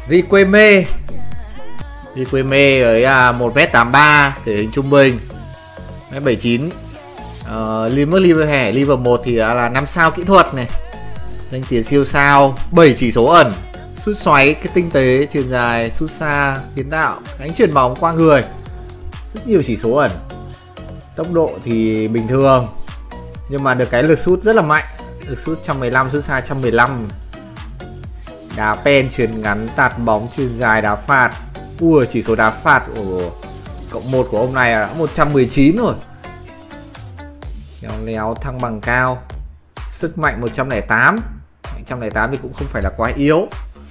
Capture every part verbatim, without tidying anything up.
Riquelme. Riquelme với à, một mét tám ba, thể hình trung bình, một mét bảy chín. Uh, Liver Liver Hẻ Liver một thì là năm sao kỹ thuật này, danh tiếng siêu sao, bảy chỉ số ẩn, sút xoáy, cái tinh tế, chuyền dài, sút xa, kiến tạo, cánh chuyền bóng qua người, rất nhiều chỉ số ẩn. Tốc độ thì bình thường, nhưng mà được cái lực sút rất là mạnh, lực sút một trăm mười lăm, sút xa một trăm mười lăm. Đá pen, chuyền ngắn, tạt bóng, chuyền dài, đá phạt. Ui, chỉ số đá phạt của cộng một của ông này là một trăm mười chín rồi. Khéo léo, thăng bằng cao, sức mạnh một trăm lẻ tám. một trăm lẻ tám thì cũng không phải là quá yếu.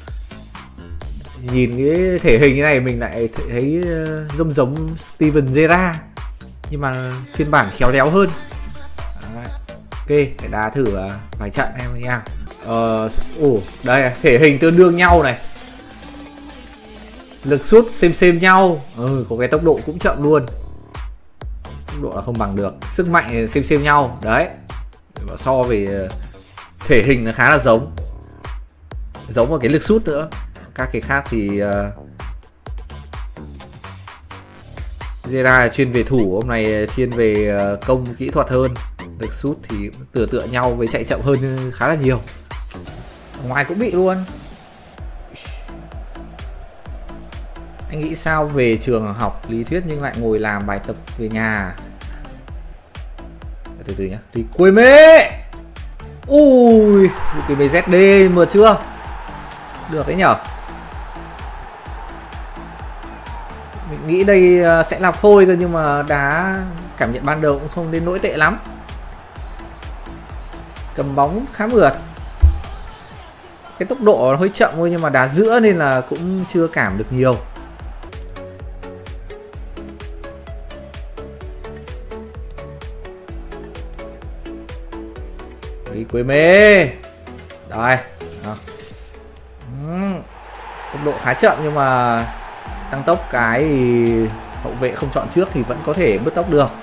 Nhìn cái thể hình như này mình lại thấy giống giống Steven Gerrard, nhưng mà phiên bản khéo léo hơn. Đấy. Ok, để đá thử vài trận em nha. Ờ, ồ, đây thể hình tương đương nhau này, lực sút xem xem nhau, ừ, có cái tốc độ cũng chậm luôn, tốc độ là không bằng được, sức mạnh xem xem nhau đấy. So về thể hình nó khá là giống, giống vào cái lực sút nữa. Các cái khác thì uh, Gerrard chuyên về thủ, hôm nay thiên về uh, công kỹ thuật hơn. Lực sút thì tựa tựa nhau với chạy chậm hơn khá là nhiều. Ngoài cũng bị luôn. Anh nghĩ sao về trường học lý thuyết nhưng lại ngồi làm bài tập về nhà? Từ từ nhá. Riquelme. Ui, Riquelme zét đê mượt chưa? Được đấy nhở. Mình nghĩ đây sẽ là phôi cơ, nhưng mà đá cảm nhận ban đầu cũng không đến nỗi tệ lắm. Cầm bóng khá mượt. Cái tốc độ nó hơi chậm thôi, nhưng mà đá giữa nên là cũng chưa cảm được nhiều. Riquelme. Rồi. Tốc độ khá chậm, nhưng mà tăng tốc cái thì hậu vệ không chọn trước thì vẫn có thể bứt tốc được.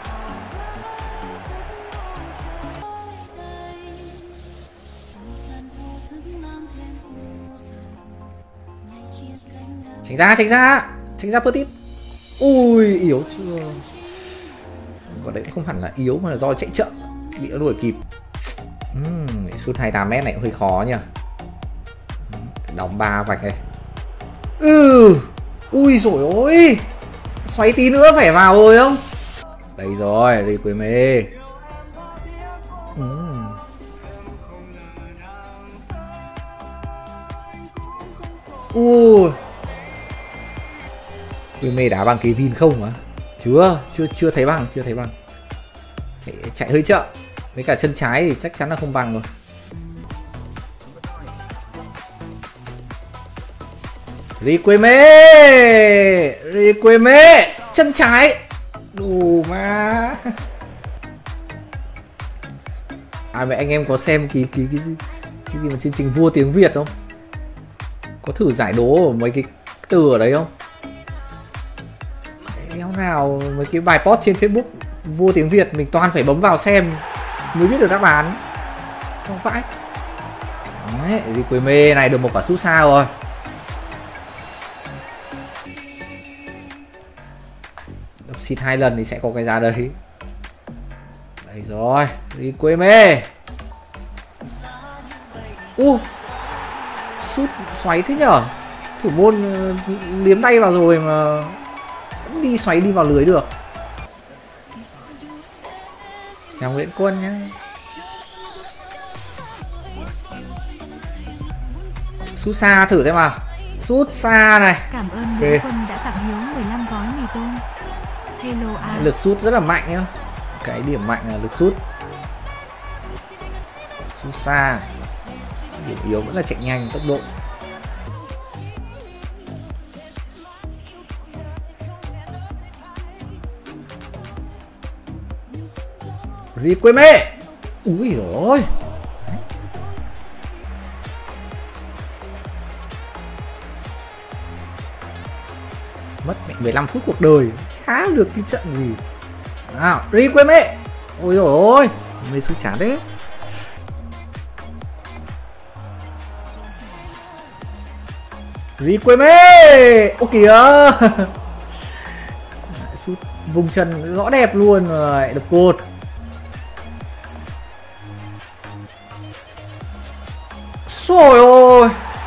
Tránh ra, tránh ra, tránh ra Petit. Ui, yếu chưa? Còn đấy cũng không hẳn là yếu mà là do chạy chậm, bị nó đuổi kịp. uhm, Sút hai mươi tám mét này cũng hơi khó nhỉ. Đóng ba vạch này. Ừ. Ui dồi ôi, xoáy tí nữa phải vào rồi không? Đây rồi, Riquelme. uhm. Ui, Riquelme đá bằng cái Vin không mà? Chưa, chưa chưa thấy bằng, chưa thấy bằng. Chạy hơi chậm, với cả chân trái thì chắc chắn là không bằng rồi. Riquelme, Riquelme, chân trái, đủ mà. À vậy anh em có xem cái cái cái gì cái gì mà chương trình Vua Tiếng Việt không? Có thử giải đố ở mấy cái từ ở đấy không? Éo nào mấy cái bài post trên Facebook Vua Tiếng Việt mình toàn phải bấm vào xem mới biết được đáp án. Không phải. Đấy, Riquelme này được một quả sút xa rồi. Đập xịt hai lần thì sẽ có cái giá đấy. Đây rồi, Riquelme. U, sút xoáy thế nhở? Thủ môn liếm tay vào rồi mà vẫn đi xoáy đi vào lưới được. Chào Nguyễn Quân nhé. Sút xa thử xem nào. Sút xa này. Cảm ơn Nguyễn Quân đã tặng Hiếu mười lăm gói mì tôm. Hello à. Lực sút rất là mạnh nhá. Cái điểm mạnh là lực sút. Sút xa. Điểm yếu vẫn là chạy nhanh, tốc độ. Riquelme. Úi dồi ôi. Mất mười lăm phút cuộc đời, chả được cái trận gì. Nào, Riquelme. Ôi dồi ôi, mày sút chán thế. Riquelme. Ô kìa. Sút vùng chân rõ đẹp luôn rồi, được cột. Trời ơi.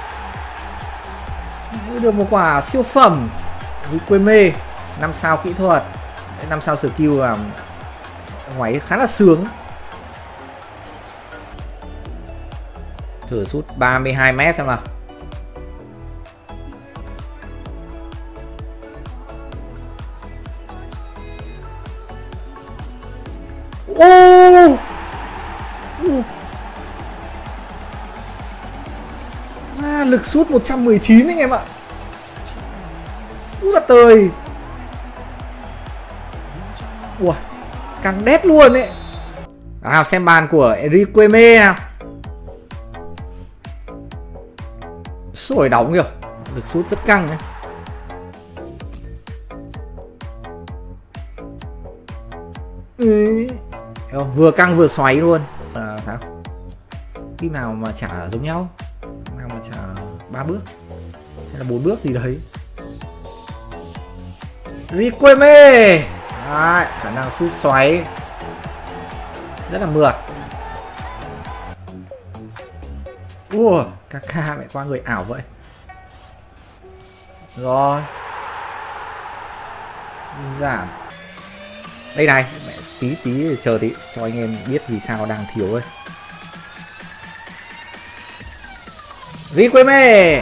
Được một quả siêu phẩm. Riquelme năm sao kỹ thuật, năm sao skill là ngoáy khá là sướng. Thử sút ba mươi hai mét xem nào. Ô! Uh. À, lực sút một trăm mười chín anh em ạ. Úi là tời. Ủa, càng đét luôn ấy. À, xem bàn của Riquelme nào. Sổi đóng kìa. Lực sút rất căng đấy. Ừ. Vừa căng vừa xoáy luôn. À, sao? Team nào mà trả giống nhau? Nào mà trả ba bước hay là bốn bước gì đấy. Riquelme. Đấy, khả năng sút xoáy rất là mượt. Ủa, Kaká mẹ qua người ảo vậy. Rồi. Giảm. Đây này, mẹ tí tí chờ tí cho anh em biết vì sao đang thiếu ấy. Riquelme.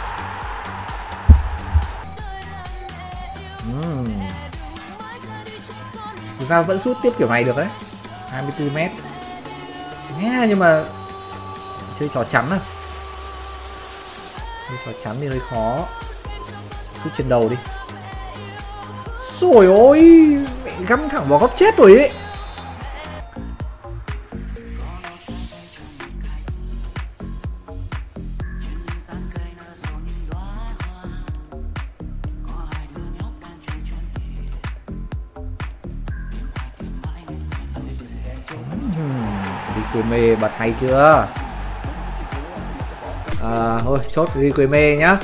uhm. Thực ra vẫn sút tiếp kiểu này được đấy. Hai mươi tư mét. Nghe nhưng mà chơi trò chắn à. Chơi trò chắn thì hơi khó. Sút trên đầu đi. Trời ơi, mẹ găm thẳng vào góc chết rồi ấy. Riquelme bật hay chưa? À, thôi chốt Riquelme nhá.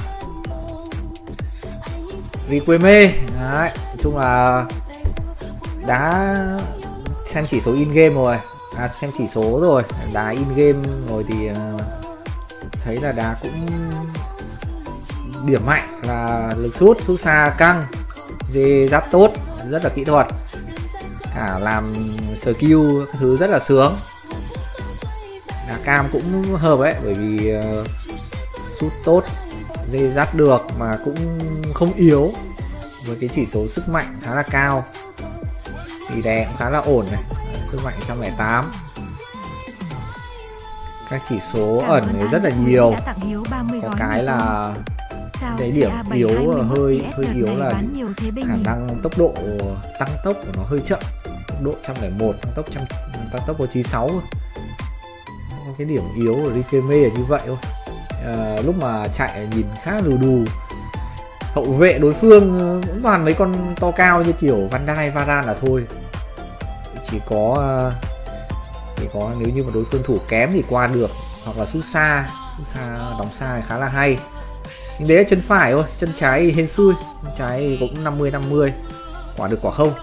Riquelme. Đấy, nói chung là đã xem chỉ số in game rồi, à, xem chỉ số rồi, đá in game rồi thì uh, thấy là đá cũng điểm mạnh là lực sút, sút xa căng, dê giáp tốt, rất là kỹ thuật, cả làm skill các thứ rất là sướng. Đá cam cũng hợp ấy, bởi vì uh, sút tốt, dê dắt được mà cũng không yếu, với cái chỉ số sức mạnh khá là cao thì đè cũng khá là ổn này. Sức mạnh một trăm lẻ tám, các chỉ số ẩn thì rất là nhiều. Có cái là cái điểm yếu hơi hơi yếu là khả năng tốc độ tăng tốc của nó hơi chậm, tốc độ một trăm lẻ một, tăng tốc trăm tăng tốc có chín mươi sáu. Có cái điểm yếu của Riquelme là như vậy thôi. À, lúc mà chạy nhìn khá lù đù, hậu vệ đối phương cũng toàn mấy con to cao như kiểu Van Dijk, Varane là thôi. Chỉ có chỉ có nếu như mà đối phương thủ kém thì qua được, hoặc là sút xa, sút xa đóng xa khá là hay. Nhưng đấy là chân phải thôi, chân trái hên xui, chân trái cũng năm mươi năm mươi, quả được quả không.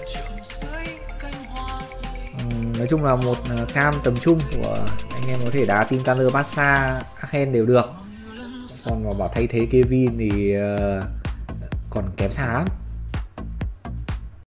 Uhm, nói chung là một cam tầm trung của anh em có thể đá team Tanner, Barca, Argen đều được. Còn mà bảo thay thế Kevin thì uh, còn kém xa lắm.